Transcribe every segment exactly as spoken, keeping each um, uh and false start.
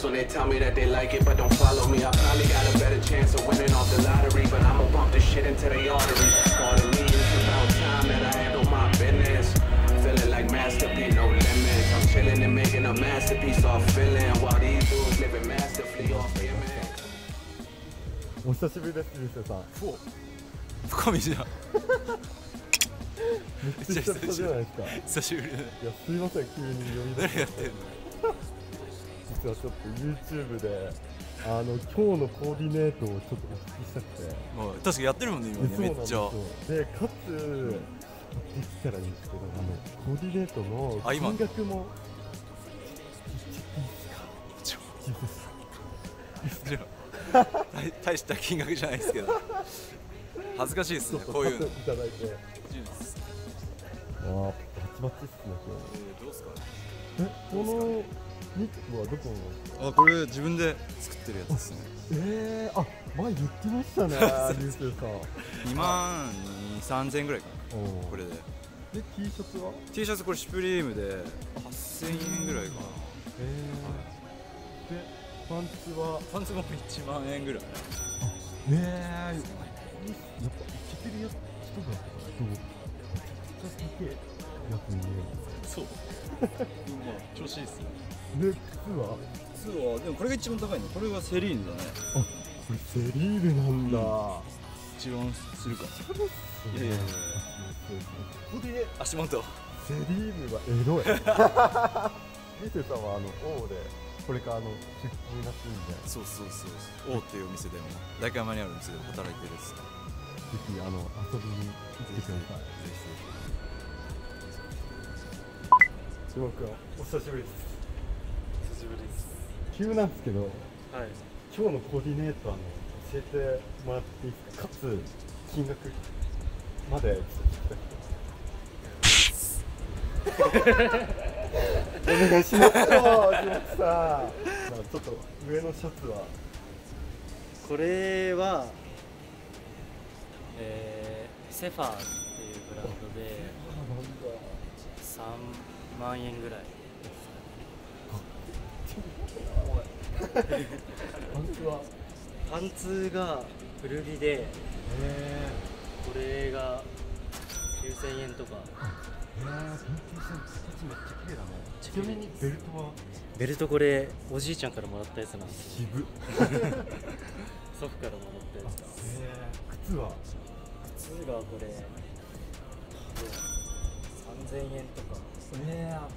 when they tell me that they like it but don't follow me. I probably got a better chance of winning off the lottery, but I'ma bump this shit into the arteries. Pardon me, it's about time that I handle my business. Feeling like masterpiece, no limits. I'm chilling and making a masterpiece off feeling while these dudes living masterfully off image. お久しぶりです、ゆうせいさん。 お、深見じゃん。 めっちゃ久々じゃないですか。 久しぶり。いや、 すいません、急に呼び出して。 誰やってんの？ 実はちょっと YouTube であの今日のコーディネートをちょっとお聞きしたくて。 もう確かやってるもんね、今ね、めっちゃ。 で、かつ、できたらいいんですけど、あのコーディネートの金額も言っていいですか？ 大, 大した金額じゃないですけど恥ずかしいですね、こういうのいただいて。 ああ、バチバチっすね、今日。 えー、どうすか？ え、この肉はどこの？ あ、これ自分で作ってるやつですね。 えー、あ、前言ってましたね、ゆうせいさん。にまんに、さんぜんえんぐらいかな、これで。 で、T シャツは ？T シャツこれシュプリームではっせんえんぐらいかな。 えー、で、パンツはパンツもいちまんえんぐらい。 あ、ねえ、やっぱイケてるやつ人がそうめちゃくちゃ高いやつに見える。 そうまあ調子いいっすね。 で、靴は靴はでもこれが一番高いの。これはセリーヌだね。 あ、これセリーヌなんだ、うん、 一番するか。 そうですね。いやいやいや、ここで足元セリーヌはエロいゆうせいさんはあの王でこれからあの出勤らしいんで。 そうそうそうそう、王っていうお店でも代官山にあるお店でも働いてるっす。ぜひあの遊びに行ってください。ぜひぜひ。しもくん、お久しぶりです。 久しぶりです。 急なんですけど、 はい、 今日のコーディネートあの教えてもらっていいですか？かつ金額までちょっと聞きたくて。お願いしますよ、ジモクさん。ちょっと上のシャツはこれは、えー、セファーっていうブランドでさんまんえんぐらいですかね。 パンツはパンツが古着で、これがきゅうせんえんとか。 えー、パンツめっちゃ綺麗だね。ちなみにベルトは？ ベルトこれおじいちゃんからもらったやつなんですよ。 渋っ祖父からもらったやつだ。 えー、靴は？ 靴がこれさんぜんえんとか。 えー、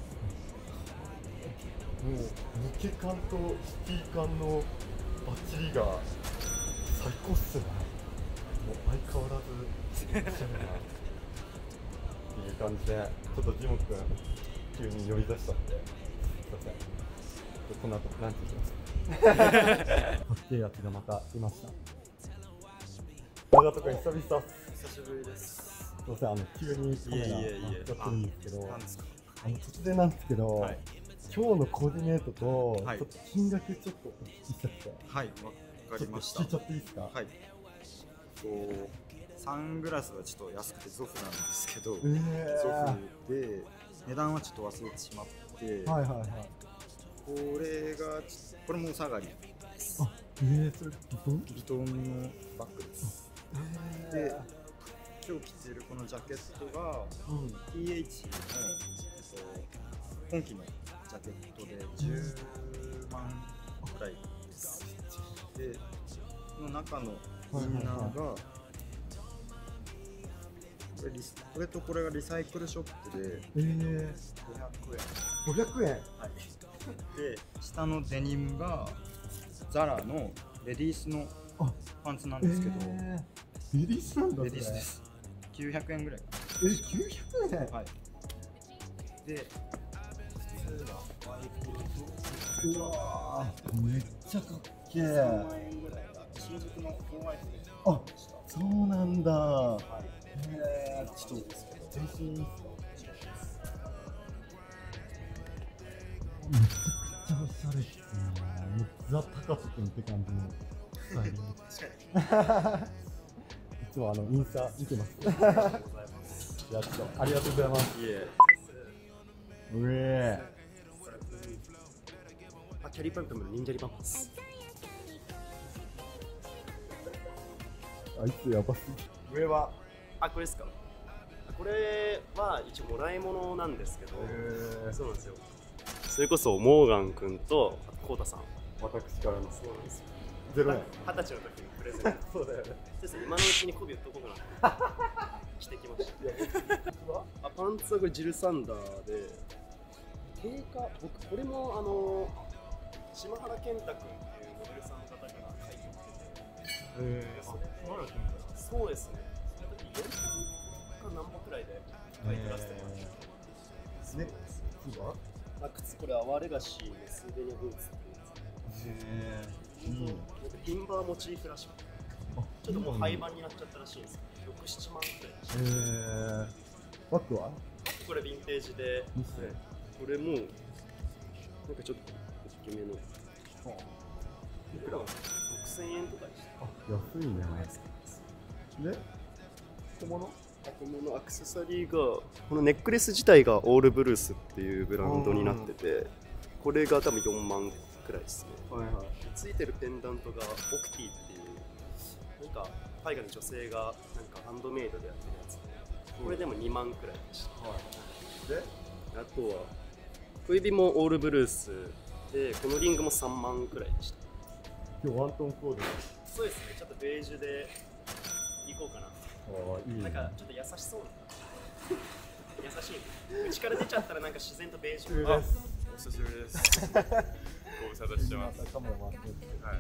もう抜け感とシティ感のバッチリが最高っすね。もう相変わらずおしゃれなっていう感じで、ちょっとジモくん急に呼び出しちゃって、すいません。この後ランチします。かっけえやつがまたいました。動画とか久々っす。 久しぶりです。 すいません、あの急にカメラ回っちゃってるんですけど、あの突然なんですけど、はい、今日のコーディネートと、はい、ちょっと金額ちょっとお聞きしたくて。はい、わかりました。聞いちゃっていいですか？はい。 こうサングラスはちょっと安くてゾフなんですけど、えー、ゾフで値段はちょっと忘れてしまって、はいはいはい、これがこれもお下がりです。あ、えー、それビトン？ビトンのバッグです。えー、で今日着てるこのジャケットが、うん、ティーエイチ の、えっと、今季のジャケットでじゅうまんくらいです。でこの中のインナーがこれ、これとこれがリサイクルショップでごひゃくえん。ごひゃくえん。はい。で、下のデニムがザラのレディースのパンツなんですけど、えー、レディースなんだ。レディースです。きゅうひゃくえんぐらいかな。え、きゅうひゃくえん？はい。で、靴がうわー、めっちゃかっけー。さんまんえんぐらいが新宿のホワイトで。あ、そうなんだ。はい。えー、ちょっと全身いいっすか？めちゃくちゃおしゃれっすね。もうザ・タカト君って感じのスタイル。確かに。いつもあのインスタ見てます。ありがとうございます。いや、ちょっとありがとうございます。いえ。うえー。 キャリーパンプの忍者リバンパス。 あいつやばすぎ。上はあ、これですか。これは一応もらい物なんですけど、そうなんですよ。それこそモーガン君とコウタさん、 私からのそうなんですよ。 ゼロ円。 二十歳の時にプレゼント。 そうだよね。 ですね、今のうちに媚び売っとこうかなって着てきました。あ、パンツはこれジルサンダーで、定価、僕これもあの島原健太君っていうモデルさんの方から買い取ってて、 えー、 それでそうですね。その時よんか何本くらいで買い取らせてもらってます。 ね、靴は？ あ、靴これアワレガシーのスーベニアブーツっていうやつ。 へー、いい。 ティンバーモチーフらしくて、ちょっともう廃盤になっちゃったらしいんですよ。ろく、ななまんくらいでした。 へー。バッグは？ これヴィンテージで、 見せて。 これもなんかちょっと大きめの、いくらろくせんえんとかでした。 あ、安いね。で、小物？ このアクセサリーが、このネックレス自体がオールブルースっていうブランドになってて、これが多分よんまんくらいですね。 はいはい。 ついてるペンダントがオクティっていう、なんか海外の女性がなんかハンドメイドでやってるやつで、これでもにまんくらいでした。 はい。で、 あとは小指もオールブルースで、このリングもさんまんくらいでした。 今日ワントンコーデ。 そうですね、ちょっとベージュでいこうかな。 ああ、いいね。 なんかちょっと優しそうな優しい、内から出ちゃったらなんか自然とベージュ。 あ、お久しぶりです。ご無沙汰してます。 カメラ回ってて、 はい。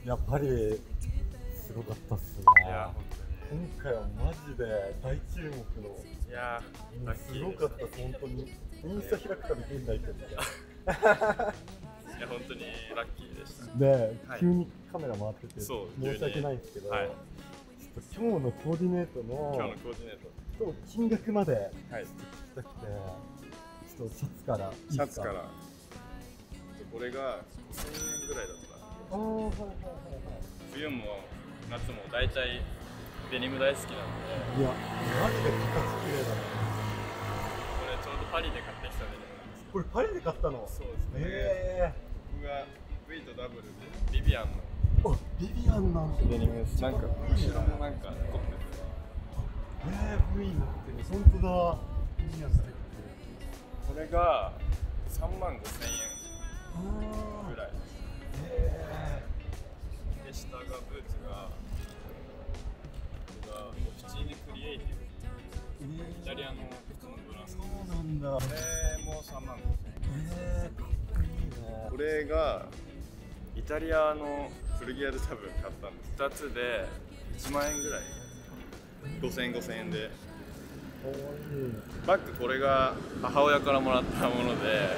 やっぱりすごかったっすね。 いや、本当に。 今回はマジで大注目の。 いやー、ラッキすーでしたごかった、本当に。インスタ開くたび現代ってみたいな。 いや、本当にラッキーでした。 で、 はい急にカメラ回っててそう申し訳ないんですけど、 はいちょっと今日のコーディネート今日ののコーディネート。 と金額まではい。 聞きたくて、ちょっとシャツからいいですか？ シャツから。これがごせんえんぐらいだった。 ああ、はいはいはいはい。 冬も夏も大体デニム大好きなんで、 いや、マジで形綺麗だな。 これちょうどパリで買ってきたデニムなんですけこれパリで買ったの？ そうですね。 えど、僕が V とダブルでビビアンのー、あ、ビビアンなんだ。 デニムです。なんか後ろもなんか凝ってて。 えー、V になってる。本当だ。ビビアン素敵。 これがさんまんごせんえあんぐらい。 えで、下がブーツが、これがオフチーネクリエイティブ、 ー、 イタリアの靴のブランド。 そうなんだ。 これもさんまんごせんえん。 えー、かっこいいね。 これがイタリアの古着屋で多分買ったんです。ふたつでいちまんえんぐらい。ごせんえんごせんえんで。 かわいい。 バッグこれが母親からもらったもので、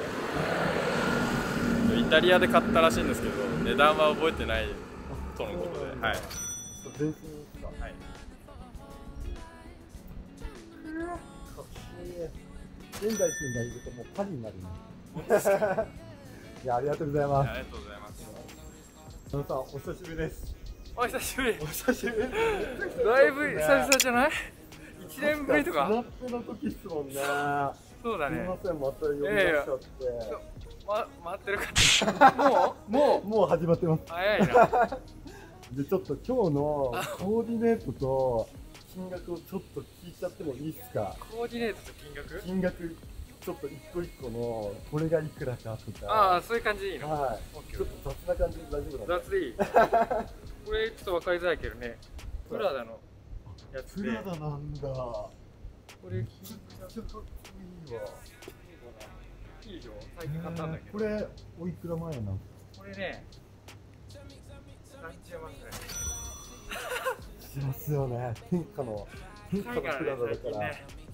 イタリアで買ったらしいんですけど、値段は覚えてないとのことで、はい。 ちょっと全身ですか？ はい。 かっこいい。現代君がいるともうパリになるね。いや、ありがとうございます。 ありがとうございます。 佐野さん、お久しぶりです。 お久しぶり。 お久しぶりです。 だいぶ久々じゃない？いちねんぶりとか。 スナップの時っすもんね。 そうだね。 すみません、また呼び出しちゃって。 ま、回ってるか。もうもうもう始まってます。 早いな。 で、ちょっと今日のコーディネートと金額をちょっと聞いちゃってもいいですか？ コーディネートと金額？ 金額、ちょっと一個一個のこれがいくらかとか。 ああ、そういう感じでいいの？ はい。ちょっと雑な感じで大丈夫なんで雑でいい。これちょっと分かりづらいけどね。プラダのやつで。 プラダなんだ。ここれめっちゃかっこいいわ。 いいでしょ？最近買ったんだけど。 これおいくら前なんですか？ これね、さんじゅうまんくらい。 しますよね。天下の天下のプラダだから。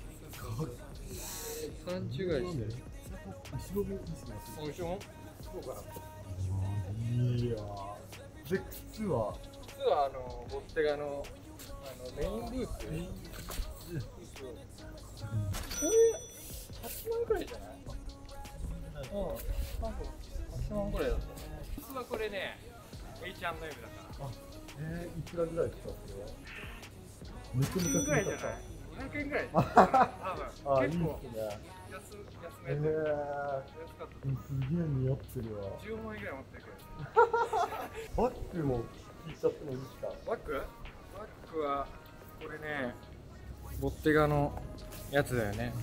さんじゅうぐらいしてる。 後ろもいいですね。 後ろも？そうかな。 いやー。で、靴は靴はあのボッテガのあのメインブーツ。メインブーツ。これはちまんくらいじゃない？うん。多分はちまんくらいだった。靴はこれね、エイチアンドエム だから。 えー、いくらぐらいですか？それは。めちゃめちゃぐらいじゃない？ ひゃくえんぐらい。 あ、いいっすね。 結構安安めでえー、 安かった。 すげえ似合ってるわ。 じゅうまん円ぐらい持ってるけど。 バッグも聞いちゃってもいいですか？ バッグ？バッグはこれね、ボッテガのやつだよね。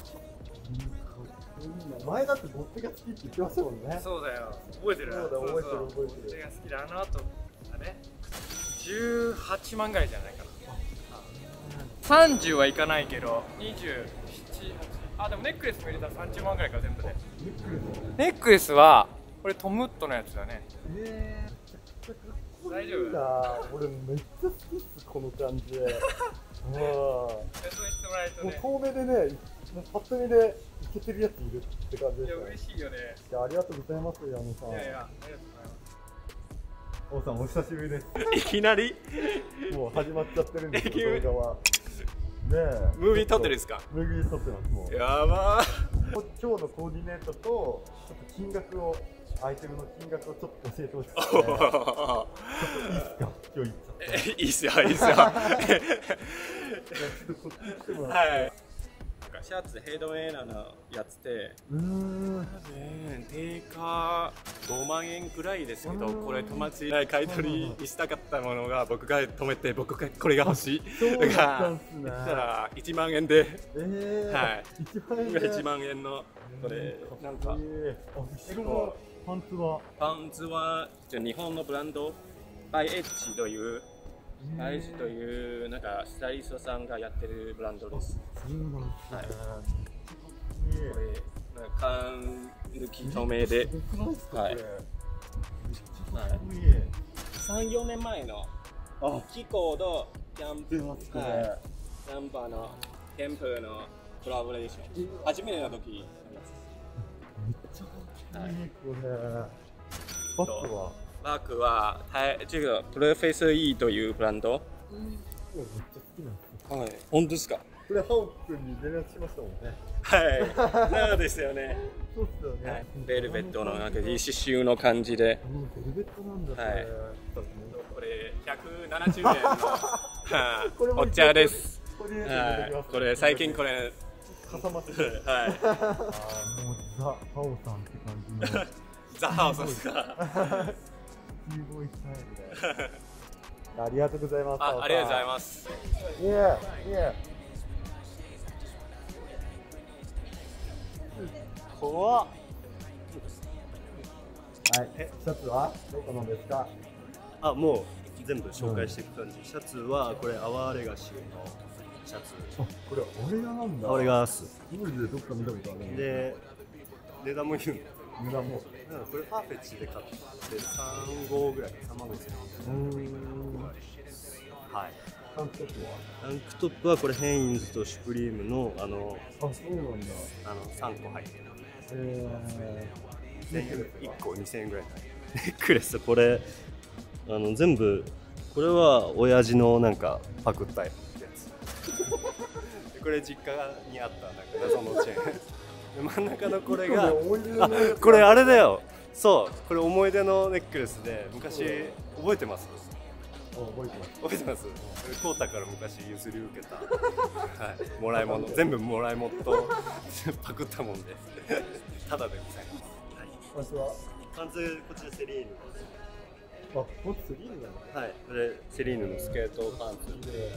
前だってボッテが好きって言ってましたもんね。 そうだよ。覚えてる？ そうだ、覚えてる覚えてる。 ボッテガ好きで、あの後だね。じゅうはちまんぐらいじゃないかな。さんじゅうはいかないけど、にじゅうなな、はち、あ、でもネックレスも入れたらさんじゅうまんぐらいか全部で。ネックレスはこれトムットのやつだね。 えー、 大丈夫？ いいな、俺めっちゃ好きっす、この感じ。ああ。 そう言ってもらえるともうね。 遠目でね、もうパッと見でいけてるやついるって感じですね。 いや、嬉しいよね。 いや、ありがとうございます、矢野さん。 いやいや、ありがとうございます。 王さん、お久しぶりです。 いきなりもう始まっちゃってるんですよ、動画は。ねえ。 ムービー撮ってるんですか？ ムービー撮ってます、もう。 やば今日のコーディネートと、ちょっと金額を、アイテムの金額をちょっと教えてほしくて、ちょっといいっすか？今日言っちゃって。 ーいいっすよ、いいっすよ。 ちょっとこっち来てもらって。 はい。シャツヘッドウェアのやつで、 うーん。 定価ごまんえんくらいですけど、これ友達が買い取りしたかったものが僕が止めて、僕がこれが欲しい。 そうだったんすね。 言ったらいちまんえんで、 えー、 はいいちまん円でいちまんえんのこれなんかえー、あ、後ろのパンツはパンツは日本のブランドバイエッジというバイエッジというなんかスタイリストさんがやってるブランドです。 そうなんですね。 はいこれこれなんか缶抜き透明で、はいはい、さん、よねんまえのキコとキャンプ、はい、キャンパーのキャンプのコラボレーション、初めての時。 めっちゃかっこいい、これ。バッグはバッグは、はい、这个プロフェッサー E というブランド。 めっちゃ好きなんですよ。 はい、本当ですか？ これハオ君に連絡しましたもんね。 はい、そうですよね。 そうっすよね。 はい、ベルベットのなんかいい刺繍の感じで。 うん、ベルベットなんだ。 はい。 ここれひゃくななじゅうえんのこれもお茶です。 これはい。これ最近これ挟まってる。 はい。 ああ、もうザハオさんって感じの。 ザハオさんですか？ すごいスタイルで。ありがとうございます。 あ、ありがとうございます。 いや、いや。 怖っ。 はい、え、シャツはどこのですか？ あ、もう全部紹介していく感じ。シャツはこれアワーレガシーのシャツ。 あ、これオレガなんだ。 アワーレガース。 マジでどっか見たことある。 で、値段も言うの。 値段も。 これパーフェチで買ってさんごうぐらい、さんまんごせんえん。 うーん。 はい。 タンクトップは？ タンクトップはこれヘインズとシュプリームのあのあ、そうなんだ。 あのさんこ入ってる。 えいっこにせんえんぐらい。ネックレスこれあの全部これは親父のなんかパクったやつ。これ実家にあったなんか謎のチェーン。で真ん中のこれがあこれあれだよ。そうこれ思い出のネックレスで昔覚えてます？ 覚えてます。 覚えてます？コウタから昔譲り受けた、はい、もらい物全部もらい物とパクったもんでただでございます。 私はパンツこちらセリーヌ。 あ、これセリーヌなの？ はい、これセリーヌのスケートパンツで、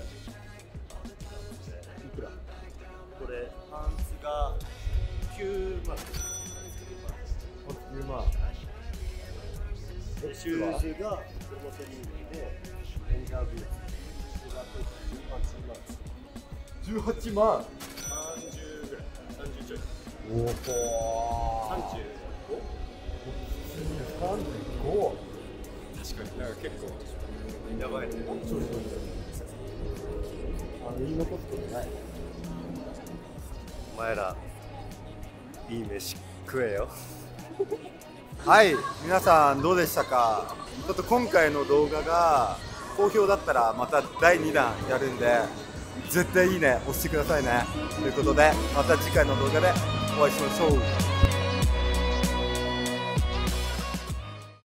いくら？ これパンツがきゅうまん。 きゅうまん。 でシューズがこれもセリーヌでレンジャーブーツ。 じゅうはちまん。 さんじゅうぐらい。さんじゅうちょい。 おお。 さんじゅうご？ さんじゅうご。 確かになんか結構やばいね。 あの言い残すことない。 お前らいい飯食えよ。 はい、皆さんどうでしたか？ちょっと今回の動画が好評だったらまただいにだんやるんで絶対いいね押してくださいねということでまた次回の動画でお会いしましょう。